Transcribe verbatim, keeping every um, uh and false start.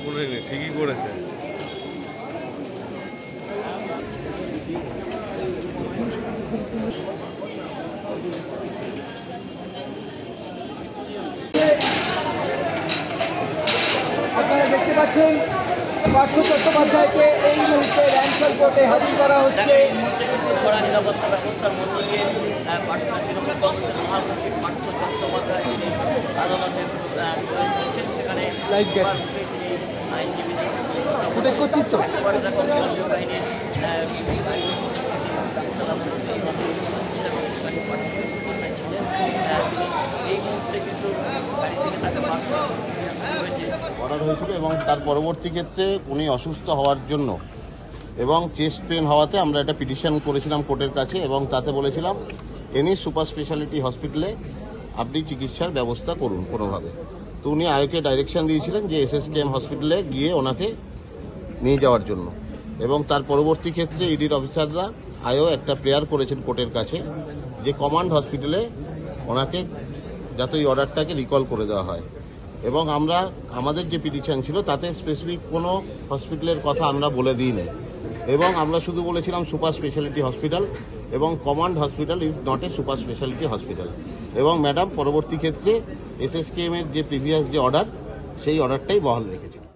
করেনি, ঠিকই করেছে। আপনারা দেখতে পাচ্ছেন পার্থ চট্টোপাধ্যায়কে এই মুহূর্তে র্যানসাল কোর্টে হাজির করা হচ্ছে। কড়া নিরাপত্তা ব্যবস্থার মধ্য দিয়ে তৃণমূল কংগ্রেসের মহাসচিব পার্থ চট্টোপাধ্যায় তিনি আদালতের সেখানে আইনজীবীদের ফুটেজ করছিস তো কেন্দ্রীয় বাহিনীর এই মুহূর্তে কিন্তু গাড়ি থেকে তাকে অর্ডার হয়েছিল এবং তার পরবর্তী ক্ষেত্রে উনি অসুস্থ হওয়ার জন্য এবং চেস্ট পেন হওয়াতে আমরা একটা পিটিশন করেছিলাম কোর্টের কাছে এবং তাতে বলেছিলাম এনি সুপার স্পেশালিটি হসপিটালে আপনি চিকিৎসার ব্যবস্থা করুন কোনোভাবে। তো উনি আয়োকে ডাইরেকশন দিয়েছিলেন যে এস এস কে এম হসপিটালে গিয়ে ওনাকে নিয়ে যাওয়ার জন্য এবং তার পরবর্তী ক্ষেত্রে ইডির অফিসাররা আয়ো একটা প্রেয়ার করেছেন কোর্টের কাছে যে কমান্ড হসপিটালে ওনাকে যাতে এই অর্ডারটাকে রিকল করে দেওয়া হয় এবং আমরা আমাদের যে পিটিশন ছিল তাতে স্পেসিফিক কোনো হসপিটালের কথা আমরা বলে দিইনি এবং আমরা শুধু বলেছিলাম সুপার স্পেশালিটি হসপিটাল এবং command hospital is not a super speciality hospital এবং ম্যাডাম পরবর্তী ক্ষেত্রে এস এস কে এম এর যে প্রিভিয়াস যে অর্ডার সেই অর্ডারটাই বহাল রেখেছে।